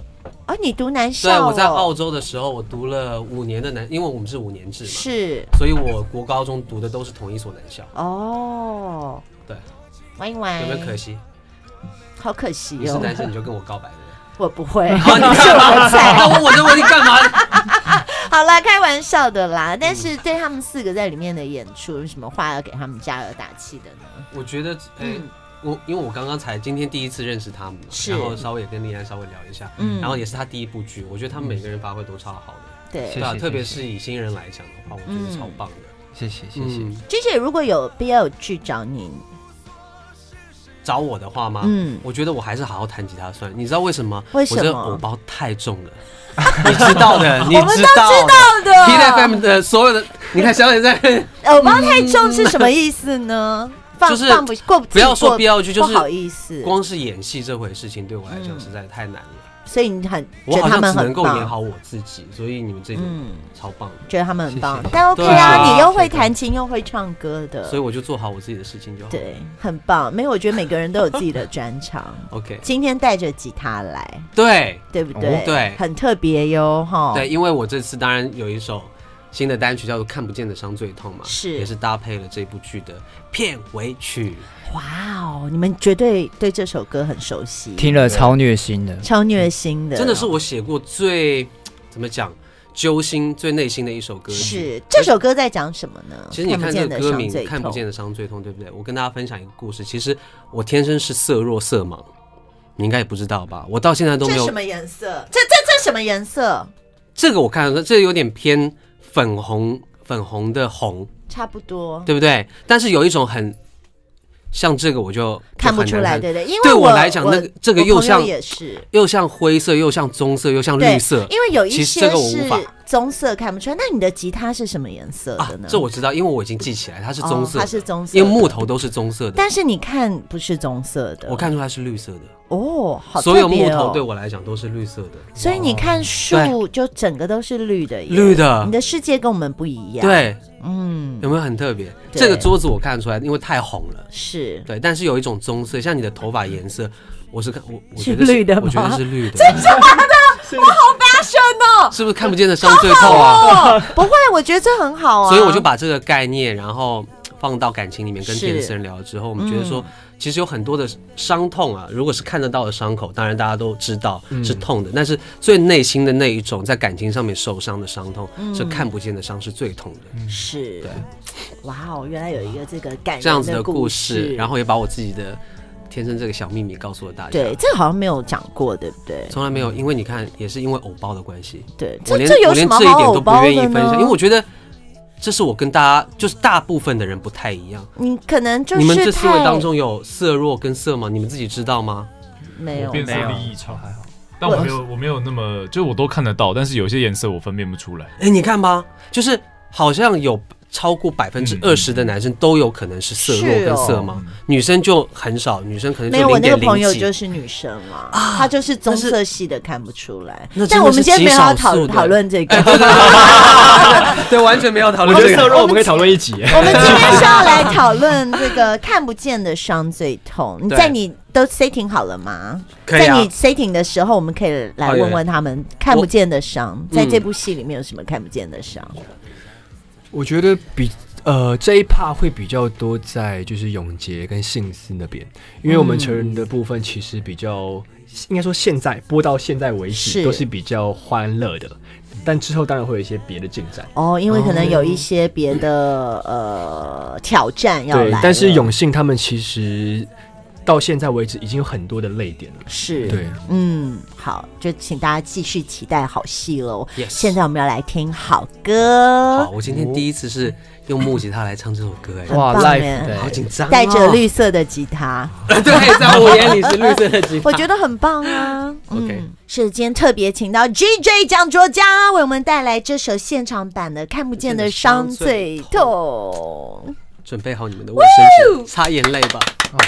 哦，你读男校？ 对，我在澳洲的时候，我读了5年的因为我们是5年制嘛， 是， 所以我国高中读的都是同一所男校。 哦， 对， 玩一玩， 有没有可惜？ 好可惜哦。 你是男生你就跟我告白的。 我不会， 好，你是我的菜。 那问我这问题干嘛？ 好啦，开玩笑的啦。但是对他们4个在里面的演出，有什么话要给他们加油打气的呢？ 我觉得，因为我刚刚才今天第一次认识他们嘛，然后稍微也跟丽安稍微聊一下，然后也是他第一部剧，我觉得他们每个人发挥都超好的， 对啊，特别是以新人来讲的话，我觉得超棒的。 谢谢。 J J 如果有 BL 剧找你。 找我的话吗？我觉得我还是好好弹吉他算。你知道为什么？ 为什么？ 我这偶包太重了，你知道的，你我们都知道的。 PFM 的所有的，你看小姐在偶包太重是什么意思呢？ 就是不要说 BL 剧，就是不好意思， 光是演戏这回事情对我来讲实在太难了。 所以你我好像只能够演好我自己，所以你们这点超棒的， 觉得他们很棒。但 OK 啊，你又会弹琴又会唱歌的， 所以我就做好我自己的事情就好。 对，很棒。没有，我觉得每个人都有自己的专长。 OK， 今天带着吉他来， 对不对？ 对， 很特别哟，哈。 对，因为我这次当然有一首新的单曲叫做《看不见的伤最痛》嘛，也是搭配了这部剧的片尾曲。 哇哦，你们绝对对这首歌很熟悉， 听了超虐心的， 超虐心的， 真的是我写过最怎么讲揪心、最内心的一首歌曲。 是这首歌在讲什么呢？ 其实你看这个歌名《看不见的伤最痛》，对不对？我跟大家分享一个故事。其实我天生是色弱色盲，你应该也不知道吧？我到现在都没有。 这什么颜色？这什么颜色？ 这个我看到这有点偏粉红的红， 差不多， 对不对？但是有一种很像这个，我就看不出来，对对，因为对我来讲，这个又像灰色，又像棕色，又像绿色， 因为有一些其实这个我无法。 棕色看不出来，那你的吉他是什么颜色的呢？ 这我知道，因为我已经记起来，它是棕色， 它是棕色， 因为木头都是棕色的。 但是你看不是棕色的， 我看出来是绿色的。 哦，好特别哦， 所有木头对我来讲都是绿色的， 所以你看树就整个都是绿的， 绿的。 你的世界跟我们不一样， 对，有没有很特别？这个桌子我看出来，因为太红了， 是对，但是有一种棕色，像你的头发颜色，我觉得是绿的， 我觉得是绿的， 真的假的？我好passion哦！ 是不是看不见的伤最痛啊？ 不会，我觉得这很好啊。 所以我就把这个概念，然后放到感情里面，跟填词人聊了之后，我们觉得说，其实有很多的伤痛啊，如果是看得到的伤口，当然大家都知道是痛的，但是最内心的那一种在感情上面受伤的伤痛，是看不见的伤是最痛的。 是， 对， 哇哦，原来有一个这个感人这样子的故事， 然后也把我自己的天生这个小秘密告诉了大家。 对，这好像没有讲过，对不对？ 从来没有，因为你看，也是因为偶包的关系。 对， 我连这一点都不愿意分享，因为我觉得这是我跟大家，就是大部分的人不太一样。 你可能就是你们这4位当中有色弱跟色盲，你们自己知道吗？ 没有， 变色力异常还好，但我没有那么，就我都看得到，但是有些颜色我分辨不出来。 你看吧，就是好像有超过20%的男生都有可能是色弱跟色盲，女生就很少，女生可能就0.0几。 没有，我那个朋友就是女生啦，她就是棕色系的看不出来。但我们今天没有要讨论这个， 对，完全没有讨论这个。 色弱我们可以讨论一集。 我们今天是要来讨论这个看不见的伤最痛。你在你都 setting 好了吗？ 可以啊。 在你 setting 的时候，我们可以来问问他们看不见的伤，在这部戏里面有什么看不见的伤？ 我觉得这一 part 会比较多在就是永杰跟信思那边，因为我们成人的部分其实比较应该说现在播到现在为止都是比较欢乐的，但之后当然会有一些别的进展哦，因为可能有一些别的挑战要来了。 对，但是永信他们其实到现在为止已经有很多的泪点了， 是， 对， 好，就请大家继续期待好戏喽。 Yes. 现在我们要来听好歌。 好，我今天第一次是用木吉他来唱这首歌， 哇，live， 好紧张， 带着绿色的吉他， 对，在我眼里是绿色的吉他， 我觉得很棒啊。 OK， 是今天特别请到 GJ 蒋卓嘉为我们带来这首现场版的《看不见的伤最痛》。 准备好你们的卫生纸，擦眼泪吧。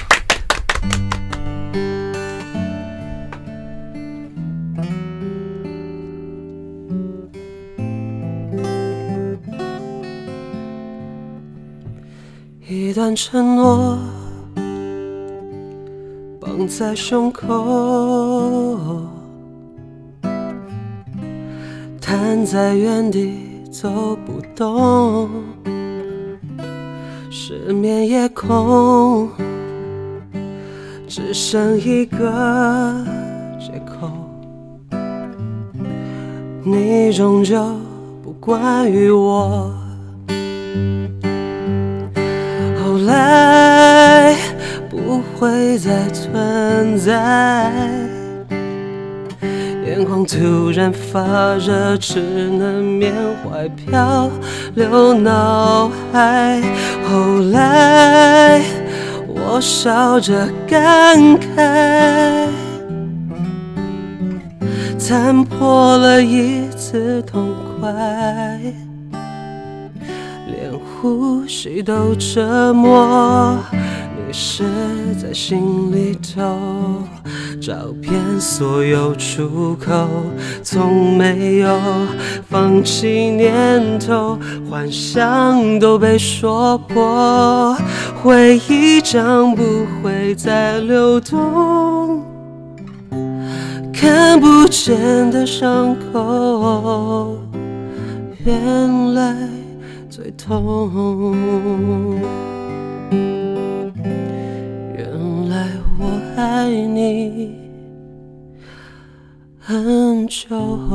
一段承诺绑在胸口， 瘫在原地走不动，失眠夜空，只剩一个借口。你终究不关于我，后来不会再存在，眼眶突然发热，只能缅怀漂流脑海。后来我笑着感慨，残破了一次痛快，连呼吸都折磨。你是在心里头找遍所有出口，从没有放弃念头，幻想都被说破，回忆将不会再流动，看不见的伤口，原来最痛。原来我爱你很久。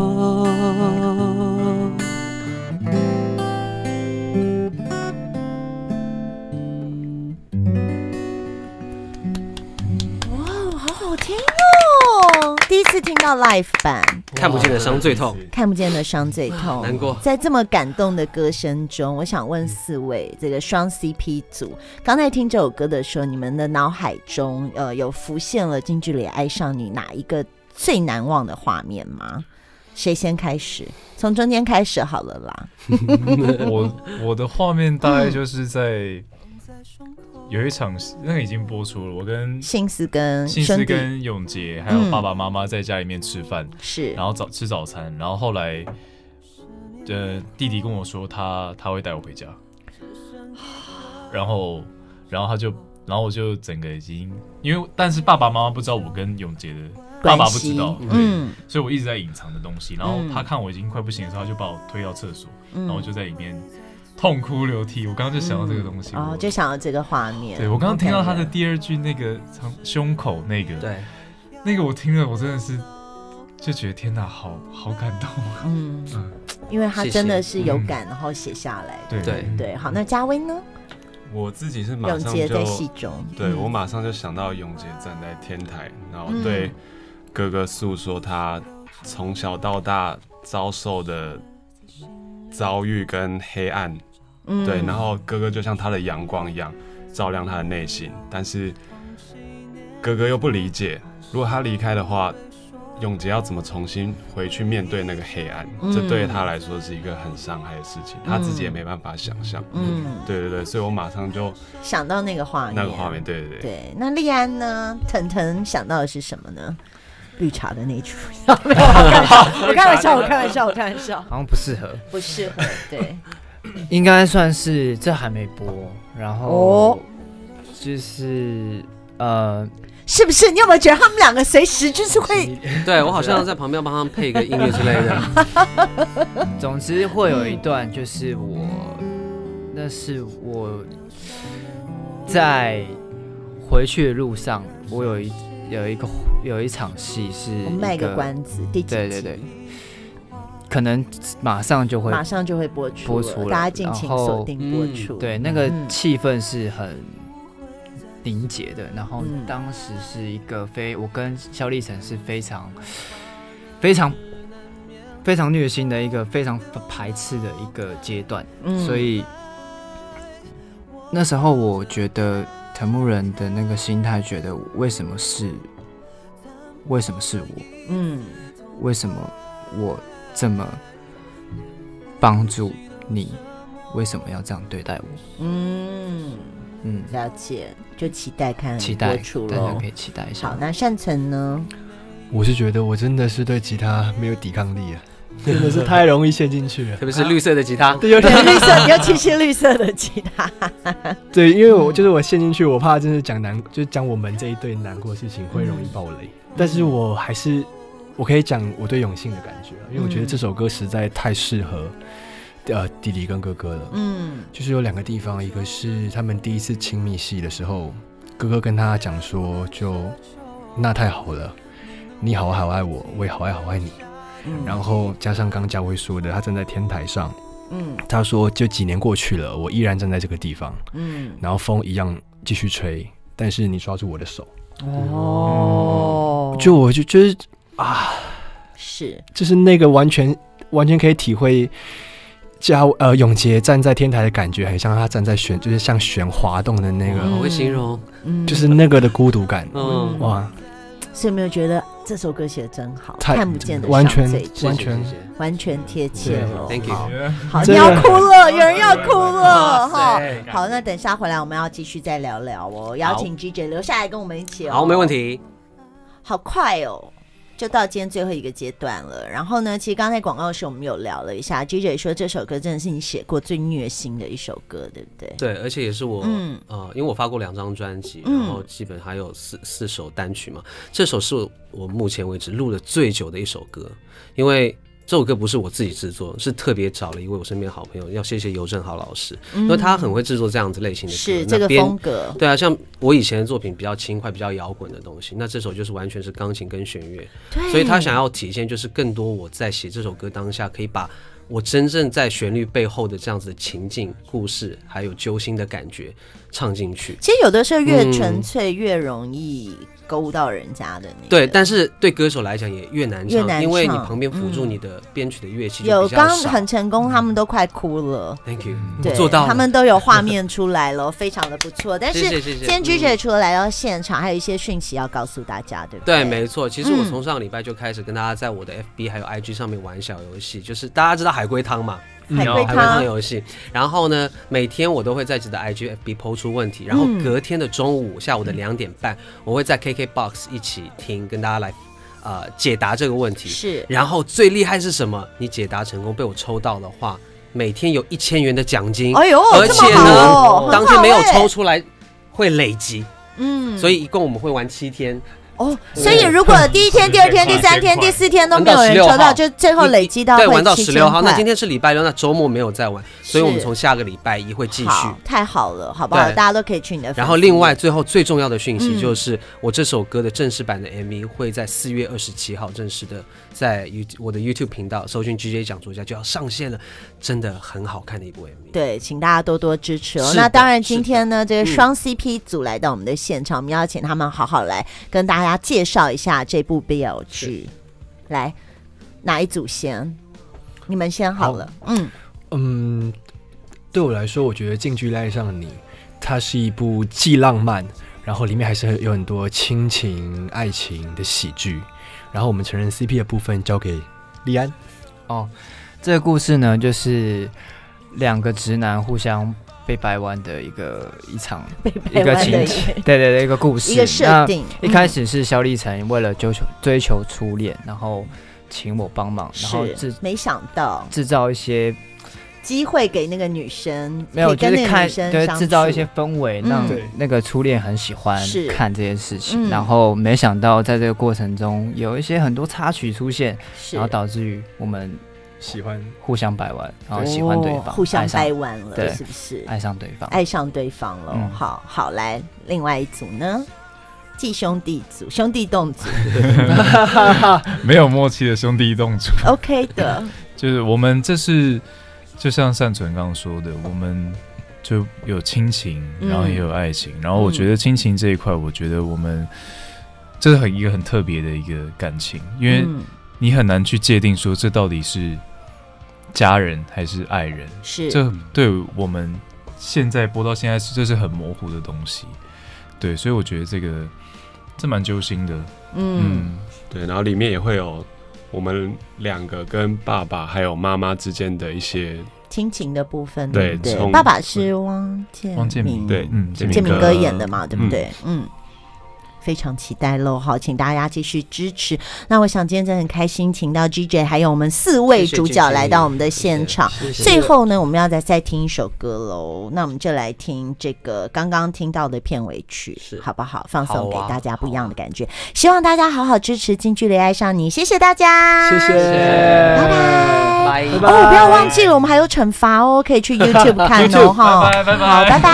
哇，好好听哦！第一次听到 live 版， 看不见的伤最痛， 看不见的伤最痛， 难过。 在这么感动的歌声中，我想问4位这个双 CP 组，刚才听这首歌的时候，你们的脑海中有浮现了近距离爱上你哪一个最难忘的画面吗？谁先开始？从中间开始好了啦。 我的画面大概就是在有一场那个已经播出了，我跟信思跟永杰还有爸爸妈妈在家里面吃饭， 是， 然后吃早餐，然后后来弟弟跟我说他会带我回家，然后我就整个已经但是爸爸妈妈不知道我跟永杰的爸爸不知道，所以我一直在隐藏的东西。然后他看我已经快不行的时候，他就把我推到厕所，然后我就在里面痛哭流涕。我刚刚就想到这个东西， 就想到这个画面。 对，我刚刚听到他的第二句那个胸口那个， 对， 那个我听了，我真的是就觉得天哪，好感动。 因为他真的是有感，然后写下来。对，好，那嘉威呢？ 我自己是马上就永杰在戏中， 对我马上就想到永杰站在天台，然后对哥哥诉说他从小到大遭受的遭遇跟黑暗，对，然后哥哥就像他的阳光一样照亮他的内心，但是哥哥又不理解，如果他离开的话，永杰要怎么重新回去面对那个黑暗？这对他来说是一个很伤害的事情，他自己也没办法想象。对，所以我马上就想到那个画面。对。那立安呢？腾腾想到的是什么呢？绿茶的那出，我开玩笑， 好像不适合， 对， 应该算是这还没播，然后就是是不是？你有没有觉得他们两个随时就是会？ 对，我好像在旁边帮他们配一个音乐之类的。 总之会有一段，就是那是我在回去的路上，我有一场戏是我们卖个关子，第几集？ 对，可能马上就会播出了，大家敬请锁定播出。 对，那个气氛是很凝结的，然后当时是一个我跟萧立成是非常非常非常虐心的一个非常排斥的一个阶段，所以那时候我觉得藤木人的那个心态，觉得为什么是我，为什么我这么帮助你，为什么要这样对待我？ 了解，就期待看播出大家可以期待一下。 好，那善存呢？ 我是觉得我真的是对吉他没有抵抗力啊，真的是太容易陷进去了， 特别是绿色的吉他， 对，有点绿色，尤其是绿色的吉他。 对，因为我陷进去，我怕真的讲我们这一对难过的事情会容易爆雷，但是我还是我可以讲我对永信的感觉，因为我觉得这首歌实在太适合弟弟跟哥哥了。就是有2个地方，一个是他们第一次亲密戏的时候，哥哥跟他讲说，就那太好了，你好爱我，我也好爱你。然后加上刚嘉慧说的，他站在天台上，他说就几年过去了，我依然站在这个地方，然后风一样继续吹，但是你抓住我的手。我就觉得是， 就是那个完全可以体会永杰站在天台的感觉，很像他站在就是像悬滑动的那个， 我会形容， 就是那个的孤独感。哇！ 所以有没有觉得这首歌写的真好？看不见的完全贴切了。 Thank you。 好，你要哭了，有人要哭了哈。好，那等一下回来我们要继续再聊聊哦。邀请 GJ 留下来跟我们一起哦。 好，没问题。 好快哦。就到今天最后一个阶段了。然后呢，其实刚才广告的时候我们有聊了一下 ，GJ 说这首歌真的是你写过最虐心的一首歌，对不对？ 对，而且也是我，因为我发过2张专辑，然后基本还有四首单曲嘛。这首是我目前为止录的最久的一首歌，因为这首歌不是我自己制作，是特别找了一位我身边好朋友，要谢谢尤正豪老师，因为他很会制作这样子类型的歌， 是这个风格。 对啊，像我以前的作品比较轻快、比较摇滚的东西，那这首就是完全是钢琴跟弦乐，所以他想要体现就是更多我在写这首歌当下可以把我真正在旋律背后的这样子的情境、故事，还有揪心的感觉唱进去。 其实有的时候越纯粹越容易勾到人家的那个， 对，但是对歌手来讲也越难唱，因为你旁边辅助你的编曲的乐器就比较少。 有刚刚很成功，他们都快哭了。 Thank you， 对， 做到了， 他们都有画面出来了，非常的不错。但是谢谢今天 GJ 除了来到现场，还有一些讯息要告诉大家，对不对？对，没错。其实我从上个礼拜就开始跟大家在我的 FB 还有 IG 上面玩小游戏，就是大家知道海龟汤嘛。 海龟汤游戏，然后呢，每天我都会在自己的 IG、FB 抛出问题，然后隔天的中午、下午的2点半，我会在 KKBOX 一起听，跟大家来解答这个问题。 是， 然后最厉害是什么？你解答成功被我抽到的话，每天有1000元的奖金。 哎呦， 而且呢，当天没有抽出来会累积。所以一共我们会玩7天。 所以如果第1天、第2天、第3天、第4天都没有人抽到，就最后累积到对，玩到16号。那今天是礼拜6，那周末没有再玩，所以我们从下个礼拜1会继续。 太好了，好不好？大家都可以去你的。 然后另外最后最重要的讯息就是，我这首歌的正式版的 MV 会在4月27号正式的在我的 YouTube 频道搜寻 GJ 讲座家就要上线了，真的很好看的一部 MV。 对，请大家多多支持哦。那当然，今天呢，这个双 CP 组来到我们的现场，我们邀请他们好好来跟大家介绍一下这部 BL 剧。来，哪一组先？你们先好了。 对我来说，我觉得《近距离爱上你》它是一部既浪漫，然后里面还是有很多亲情、爱情的喜剧。然后我们承认 CP 的部分交给立安。 这个故事呢，就是2个直男互相被掰弯的一个情节，对，一个故事， 一个设定。 一开始是萧立成为了追求初恋，然后请我帮忙，然后没想到制造一些机会给那个女生， 没有跟那个女生对制造一些氛围，让那个初恋很喜欢看这件事情。然后没想到在这个过程中有一些很多插曲出现，然后导致于我们喜欢互相掰弯，然后喜欢对方， 互相掰弯了，是不是？ 爱上对方， 爱上对方了。好，来，另外一组呢？继兄弟组，兄弟动组， 没有默契的兄弟动组。 OK 的， 就是我们这是就像善存刚刚说的，我们就有亲情，然后也有爱情。然后我觉得亲情这一块，我觉得我们这是一个很特别的一个感情，因为你很难去界定说这到底是家人还是爱人，这对我们现在播到现在这是很模糊的东西。对，所以我觉得这蛮揪心的。 对，然后里面也会有我们2个跟爸爸还有妈妈之间的一些亲情的部分。 对， 爸爸是汪建民， 对， 建民哥演的嘛，对不对？ 非常期待喽。好，请大家继续支持。那我想今天真的很开心，请到 GJ 还有我们4位主角来到我们的现场。最后呢，我们要再听一首歌喽。那我们就来听这个刚刚听到的片尾曲，好不好？放送给大家不一样的感觉。希望大家好好支持近距离爱上你，谢谢大家， 谢谢， 拜拜。 拜哦，不要忘记了，我们还有惩罚哦，可以去 YouTube 看哦，哈。 拜拜， 好，拜拜，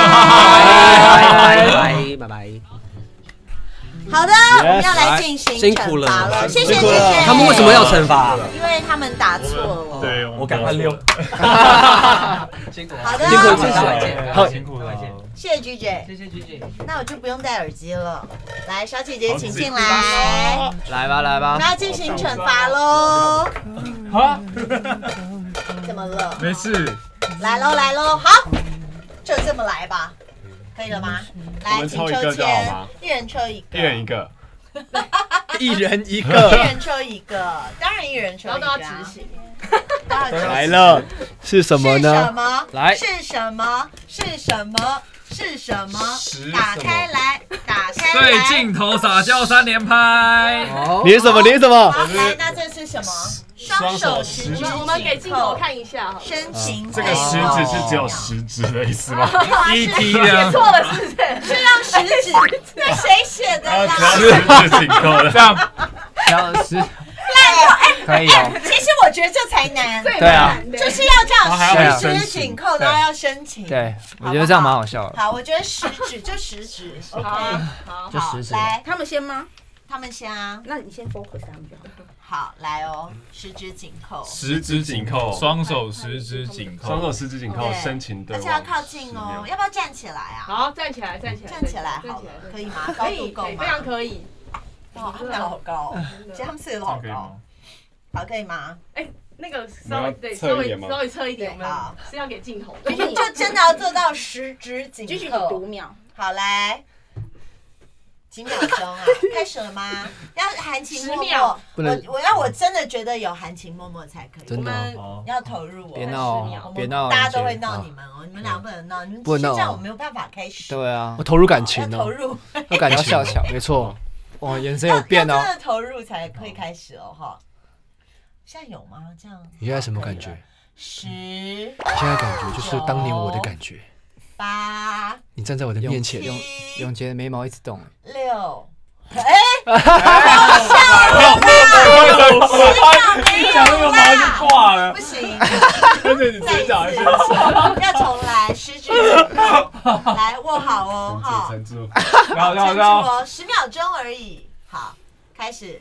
拜拜。 好的，我们要来进行惩罚了，谢谢谢谢。 他们为什么要惩罚？ 因为他们打错了。 对， 我赶快溜。 辛苦了，好的， 辛苦，好辛苦了， 谢谢 GJ， 谢谢 GJ。 那我就不用戴耳机了。来，小姐姐请进来。 来吧来吧， 我们要进行惩罚喽。 好， 怎么了？ 没事。 来喽来喽，好，就这么来吧。可以了吗？来，请抽签，一人抽一个， 一人一个， 一人一一个， 人抽一个，当然一人抽一个， 然后都要执行。 来了，是什么呢？ 是什么？ 来， 是什么？是什么？是什么？打开来，打开来。 对镜头撒娇3连拍。 连什么？连什么？ 好，来，那这是什么？双手食指， 我们给镜头看一下， 深情。 这个食指是只有食指的意思吗 ？ET 写的， 错了是不是？ 是用食指，那谁写的啦？ 食指紧扣的， 这样消失可以哦。 其实我觉得这才难。 对啊， 就是要这样十指紧扣，然后要深情。 对，我觉得这样蛮好笑的。 好，我觉得食指就食指 ，OK， 好， 就食指。 来， 他们先吗？ 他们先啊。 那你先 focus 他们就好。 好，来哦，十指紧扣， 十指紧扣， 双手十指紧扣， 双手十指紧扣，深情对望， 而且要靠近哦，要不要站起来啊？ 好，站起来，站起来， 站起来好了，可以吗？高度够吗？ 非常可以。 哇，他们俩好高，其实他们4个都好高。好，可以吗？ 哎，那个稍微侧一点，我们是要给镜头， 就真的要做到十指紧扣。 继续你读秒。 好，来。几秒钟啊？开始了吗？要含情脉脉。我真的觉得有含情脉脉才可以。 真的要投入哦。 别闹，别闹， 大家都会闹你们哦，你们俩不能闹，你们这样我没有办法开始。 对啊， 我投入感情哦，投入， 要感情， 笑巧， 没错。哇，眼神有变哦。 真的投入才可以开始哦，哈。现在有吗？这样？ 你现在什么感觉 ？10。 现在感觉就是当年我的感觉。 8。 你站在我的面前， 永杰的眉毛一直动。 6。哎，笑了讲有毛就挂了， 不行， 而且你嘴角还是要重来，10指来握好哦，哈， 撑住， 撑住哦，10秒钟而已，好，开始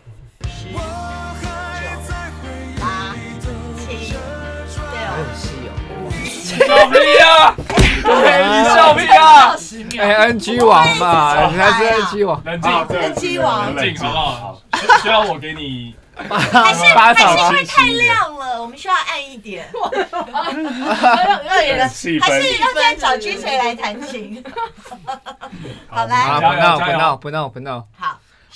，10、9、8、7、6。 笑屁啊！你笑屁啊！ 哎 ，NG 王嘛，你还是 NG 王， 冷静 ，NG 王， 冷静好不好？需要我给你还是因为太亮了，我们需要暗一点。还是要再找 GJ 来弹琴。好，来， 不闹。 好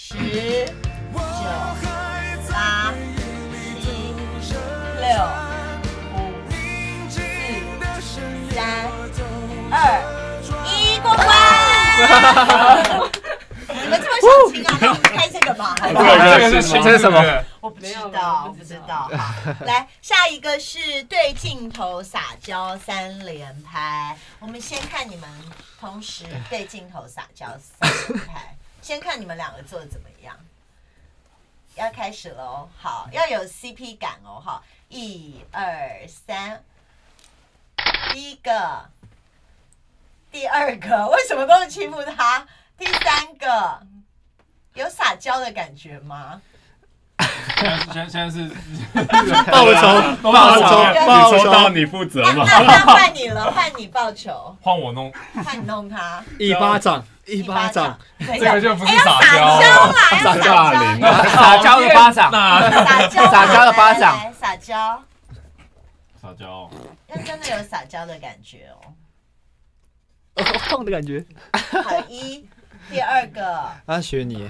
，10、9、8、7、6、5、4、3、2、1，过关。你们这么想听啊？那我们开这个吧。 这是什么？ 我不知道。来，下一个是对镜头撒娇3连拍。我们先看你们同时对镜头撒娇3连拍，先看你们2个做的怎么样。要开始喽，好，要有 CP 感哦，哈，1、2、3，第一个，第2个，为什么都是欺负他？第3个，有撒娇的感觉吗？ 现在是报仇， 你抽到你负责嘛？ 那换你了，换你报仇， 换我弄， 换你弄他， 一巴掌， 这个就不是撒娇撒娇灵， 撒娇的巴掌， 撒娇的巴掌，撒娇，要真的有撒娇的感觉哦， 痛的感觉。 好，1，第2个， 他学你，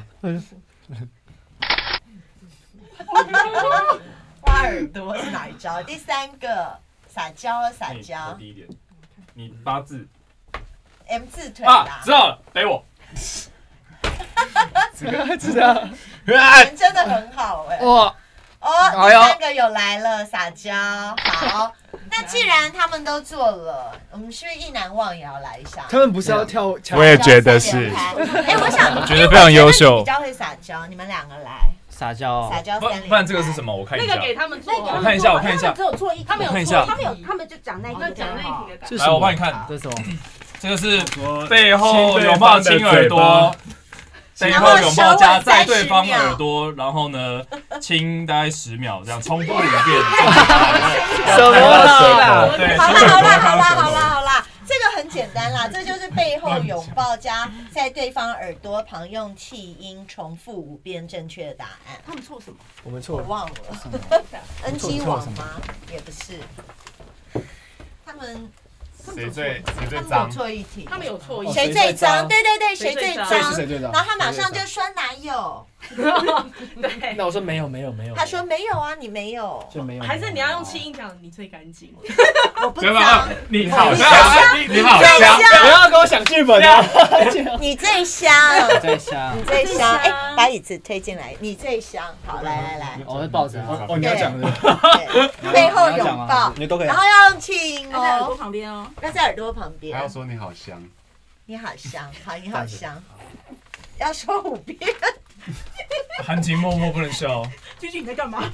挖耳朵是哪一招？第3个，撒娇， 第一点，你8字 ，M 字腿啦， 知道了，逮我。 是啊，人真的很好哎。哇。哦，第三个有来了，撒娇。好，那既然他们都做了，我们是不是意难忘也要来一下？ 他们不是要跳？ 我也觉得是。 我想， 我觉得非常优秀。 比较会撒娇，你们2个来。 撒娇 3连拍。 不然这个是什么？我看一下。 那个给他们做。 我看一下，我看一下。 只有做一，他们有做，他们就讲那一题的。 来，我帮你看。 这是什么？ 这个是背后拥抱亲耳朵。背后拥抱加在对方耳朵，然后呢，亲大概10秒，这样重复5遍。 什么啦？ 对， 好啦，这个很简单啦，这就是背后拥抱加在对方耳朵旁用气音重复5遍正确的答案。 他们错什么？ 我们错， 我忘了。NG 网吗？也不是，他们。 谁最脏？错一题， 他们有错一题。 谁最脏？对，谁最脏？ 谁最脏？ 然后他马上就说哪有？ 对。 那我说没有。 他说没有啊，你没有。 就没有。 还是你要用气音讲你最干净？ 我不脏。 你好香， 你好香。 不要跟我想剧本啊！ 你最香，你最香。哎，把椅子推进来，你最香。好，来。 我会抱着。 哦，你要讲的。 背后拥抱， 你都可以。 然后要用气音哦， 在耳朵旁边哦。 要在耳朵旁边。 还要说你好香， 你好香，好，你好香，要说5遍。 含情脉脉不能笑。 居居你在干嘛？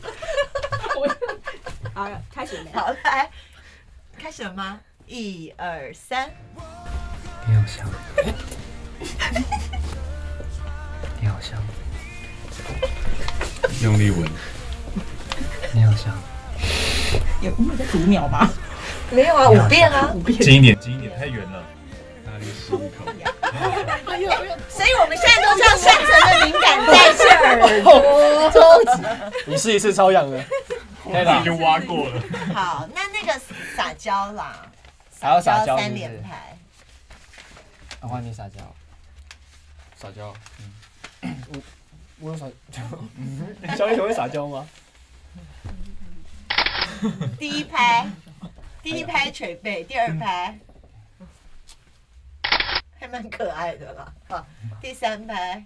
好，开始没？ 好，来，开始了吗？1、2、3。 你好香。你好香。 用力闻。 你好香。 有在读秒吗？ 没有啊，5遍啊。 近一点，太远了。 哪里吸一口？ 所以我们现在都像善存的敏感带是耳朵。 超级。你试一次超痒的。 可以了，就挖过了。 好，那个撒娇啦， 还要撒娇 3连拍。 我换你撒娇。 撒娇。我有撒娇。小李会撒娇吗？ 第一拍捶背，第2拍还蛮可爱的啦。好，第3拍。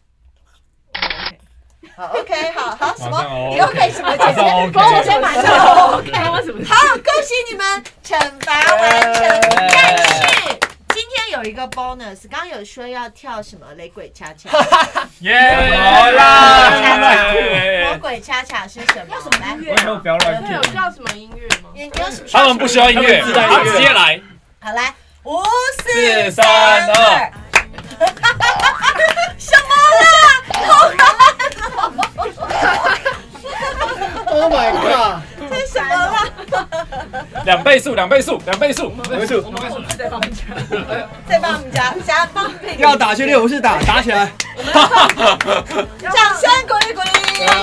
好 ，OK， 好，什么？你又可以什么姐姐？帮我先马上 OK。好，恭喜你们惩罚完成。但是今天有一个 bonus， 刚刚有说要跳什么雷鬼恰恰。 耶！好啦！ 魔鬼恰恰是什么？来， 不要乱跳。有需要什么音乐吗？ 你有什么？ 他们不需要音乐，他直接来。 好，来，5、4、3、2。什么啦？好难 ！Oh my god！ 这是什么啦 ？2倍速。 再帮我们加帮配。 要打去6，不是打起来。 掌声鼓励。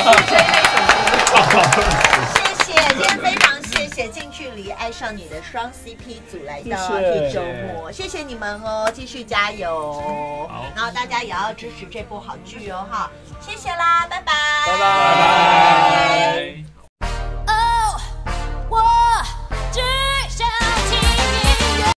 谢谢，今天非常谢谢近距离爱上你的双 CP 组来到黑周末，谢谢你们哦，继续加油。然后大家也要支持这部好剧哦，哈，谢谢啦，拜拜。